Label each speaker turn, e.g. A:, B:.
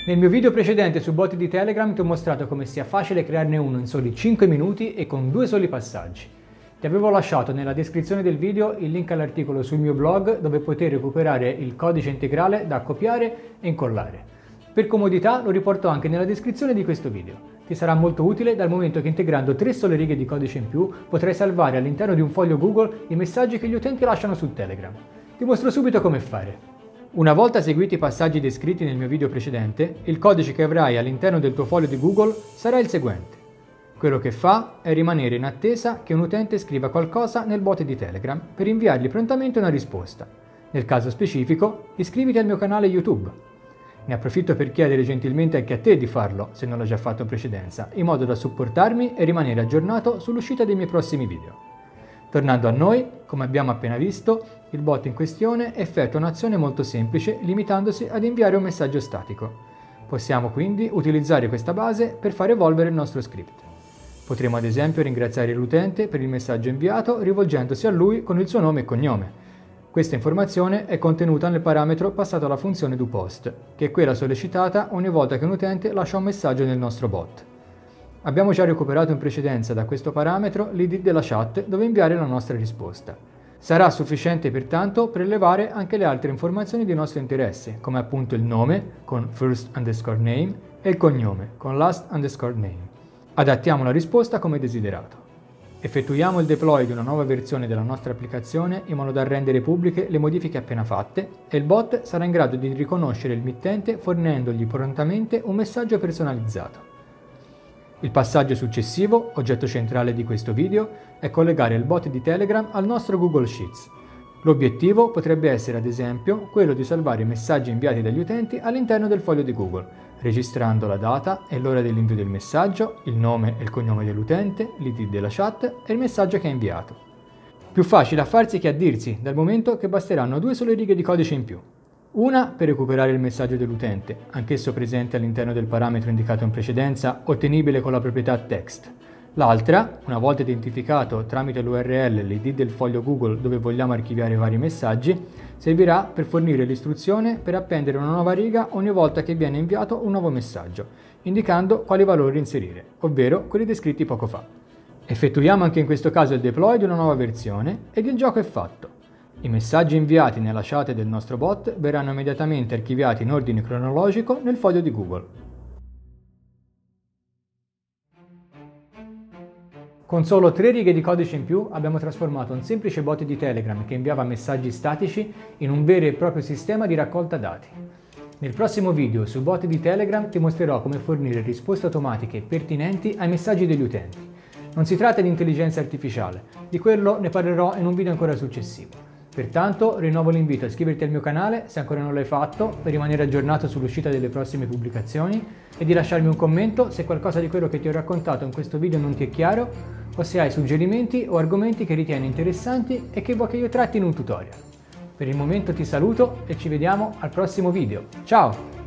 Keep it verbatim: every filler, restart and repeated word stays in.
A: Nel mio video precedente su bot di Telegram ti ho mostrato come sia facile crearne uno in soli cinque minuti e con due soli passaggi. Ti avevo lasciato nella descrizione del video il link all'articolo sul mio blog dove puoi recuperare il codice integrale da copiare e incollare. Per comodità lo riporto anche nella descrizione di questo video. Ti sarà molto utile dal momento che integrando tre sole righe di codice in più potrai salvare all'interno di un foglio Google i messaggi che gli utenti lasciano su Telegram. Ti mostro subito come fare. Una volta seguiti i passaggi descritti nel mio video precedente, il codice che avrai all'interno del tuo foglio di Google sarà il seguente. Quello che fa è rimanere in attesa che un utente scriva qualcosa nel bot di Telegram per inviargli prontamente una risposta. Nel caso specifico, iscriviti al mio canale YouTube. Ne approfitto per chiedere gentilmente anche a te di farlo, se non l'hai già fatto in precedenza, in modo da supportarmi e rimanere aggiornato sull'uscita dei miei prossimi video. Tornando a noi, come abbiamo appena visto, il bot in questione effettua un'azione molto semplice limitandosi ad inviare un messaggio statico. Possiamo quindi utilizzare questa base per far evolvere il nostro script. Potremo ad esempio ringraziare l'utente per il messaggio inviato rivolgendosi a lui con il suo nome e cognome. Questa informazione è contenuta nel parametro passato alla funzione doPost, che è quella sollecitata ogni volta che un utente lascia un messaggio nel nostro bot. Abbiamo già recuperato in precedenza da questo parametro l'I D della chat dove inviare la nostra risposta. Sarà sufficiente pertanto prelevare anche le altre informazioni di nostro interesse, come appunto il nome con first underscore name e il cognome con last underscore name. Adattiamo la risposta come desiderato. Effettuiamo il deploy di una nuova versione della nostra applicazione in modo da rendere pubbliche le modifiche appena fatte e il bot sarà in grado di riconoscere il mittente fornendogli prontamente un messaggio personalizzato. Il passaggio successivo, oggetto centrale di questo video, è collegare il bot di Telegram al nostro Google Sheets. L'obiettivo potrebbe essere ad esempio quello di salvare i messaggi inviati dagli utenti all'interno del foglio di Google, registrando la data e l'ora dell'invio del messaggio, il nome e il cognome dell'utente, l'I D della chat e il messaggio che ha inviato. Più facile a farsi che a dirsi, dal momento che basteranno due sole righe di codice in più. Una per recuperare il messaggio dell'utente, anch'esso presente all'interno del parametro indicato in precedenza, ottenibile con la proprietà text. L'altra, una volta identificato tramite l'U R L l'I D del foglio Google dove vogliamo archiviare i vari messaggi, servirà per fornire l'istruzione per appendere una nuova riga ogni volta che viene inviato un nuovo messaggio, indicando quali valori inserire, ovvero quelli descritti poco fa. Effettuiamo anche in questo caso il deploy di una nuova versione ed il gioco è fatto. I messaggi inviati nella chat del nostro bot verranno immediatamente archiviati in ordine cronologico nel foglio di Google. Con solo tre righe di codice in più abbiamo trasformato un semplice bot di Telegram che inviava messaggi statici in un vero e proprio sistema di raccolta dati. Nel prossimo video su bot di Telegram ti mostrerò come fornire risposte automatiche pertinenti ai messaggi degli utenti. Non si tratta di intelligenza artificiale, di quello ne parlerò in un video ancora successivo. Pertanto rinnovo l'invito a iscriverti al mio canale se ancora non l'hai fatto per rimanere aggiornato sull'uscita delle prossime pubblicazioni e di lasciarmi un commento se qualcosa di quello che ti ho raccontato in questo video non ti è chiaro o se hai suggerimenti o argomenti che ritieni interessanti e che vuoi che io tratti in un tutorial. Per il momento ti saluto e ci vediamo al prossimo video. Ciao!